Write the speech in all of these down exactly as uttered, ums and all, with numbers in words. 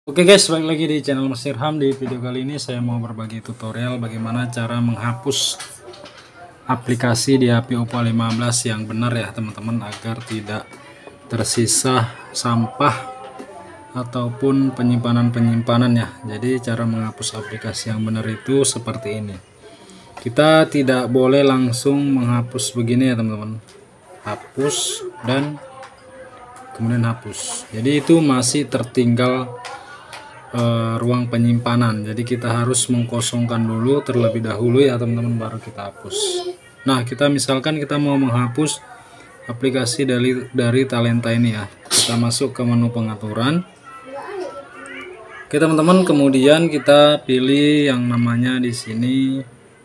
Oke guys, balik lagi di channel Mas Irham. Di video kali ini saya mau berbagi tutorial bagaimana cara menghapus aplikasi di H P Oppo A lima belas yang benar ya teman-teman, agar tidak tersisa sampah ataupun penyimpanan-penyimpanan ya. Jadi cara menghapus aplikasi yang benar itu seperti ini. Kita tidak boleh langsung menghapus begini ya teman-teman. Hapus dan kemudian hapus. Jadi itu masih tertinggal Uh, ruang penyimpanan, jadi kita harus mengkosongkan dulu terlebih dahulu ya teman-teman, baru kita hapus. Nah, kita misalkan kita mau menghapus aplikasi dari dari Talenta ini ya, kita masuk ke menu pengaturan. Oke teman-teman, kemudian kita pilih yang namanya di sini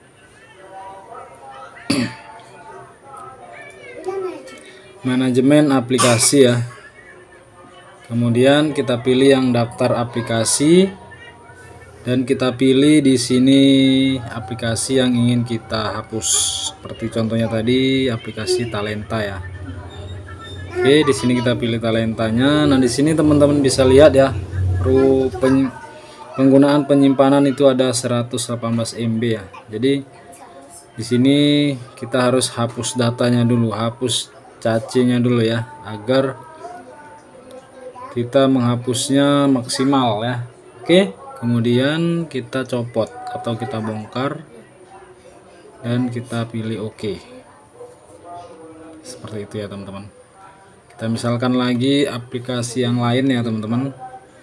manajemen aplikasi ya. Kemudian kita pilih yang daftar aplikasi dan kita pilih di sini aplikasi yang ingin kita hapus. Seperti contohnya tadi aplikasi Talenta ya. Oke, di sini kita pilih Talentanya. Nah, di sini teman-teman bisa lihat ya, penggunaan penyimpanan itu ada seratus delapan belas M B ya. Jadi di sini kita harus hapus datanya dulu, hapus cacingnya dulu ya, agar kita menghapusnya maksimal ya. Oke, kemudian kita copot atau kita bongkar dan kita pilih oke. Seperti itu ya teman-teman. Kita misalkan lagi aplikasi yang lain ya teman-teman.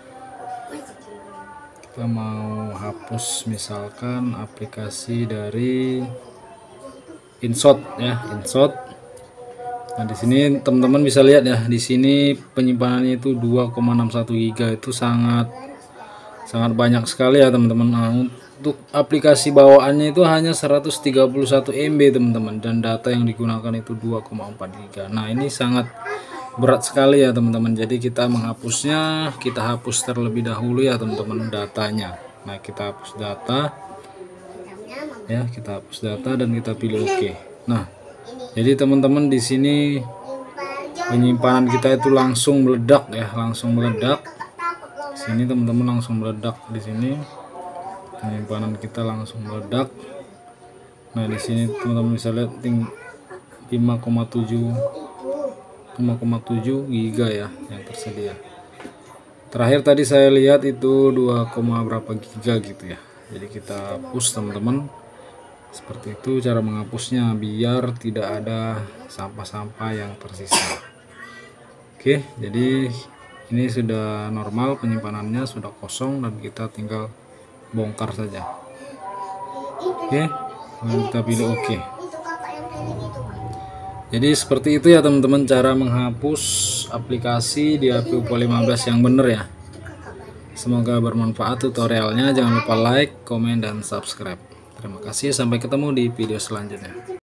Kita mau hapus misalkan aplikasi dari InShot ya, InShot. Nah, di sini teman-teman bisa lihat ya, di sini penyimpanannya itu dua koma enam satu giga, itu sangat sangat banyak sekali ya teman-teman. Nah, untuk aplikasi bawaannya itu hanya seratus tiga puluh satu M B teman-teman, dan data yang digunakan itu dua koma empat giga. Nah, ini sangat berat sekali ya teman-teman. Jadi kita menghapusnya, kita hapus terlebih dahulu ya teman-teman datanya. Nah, kita hapus data ya, kita hapus data dan kita pilih oke. Nah, jadi teman-teman di sini penyimpanan kita itu langsung meledak ya, langsung meledak. Di sini teman-teman langsung meledak, di sini penyimpanan kita langsung meledak. Nah, di sini teman-teman bisa lihat lima koma tujuh giga ya yang tersedia. Terakhir tadi saya lihat itu dua, berapa giga gitu ya. Jadi kita hapus teman-teman. Seperti itu cara menghapusnya, biar tidak ada sampah-sampah yang tersisa. Oke, jadi ini sudah normal, penyimpanannya sudah kosong dan kita tinggal bongkar saja. Oke, lalu kita pilih oke. Jadi seperti itu ya teman-teman, cara menghapus aplikasi di H P Oppo A lima belas yang benar ya. Semoga bermanfaat tutorialnya. Jangan lupa like, komen, dan subscribe. Terima kasih, sampai ketemu di video selanjutnya.